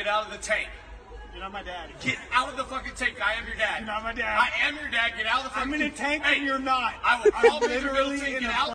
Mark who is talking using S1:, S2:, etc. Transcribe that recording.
S1: get out of the tank.
S2: You're not my dad.
S1: Get out of the fucking tank. I am your dad.
S2: You're not my dad.
S1: I am your dad. Get out of the fucking
S2: I'm in a tank
S1: Hey,
S2: and you're not.
S1: I will call
S2: I'm literally
S1: Middleton.
S2: in
S1: Get
S2: a
S1: out.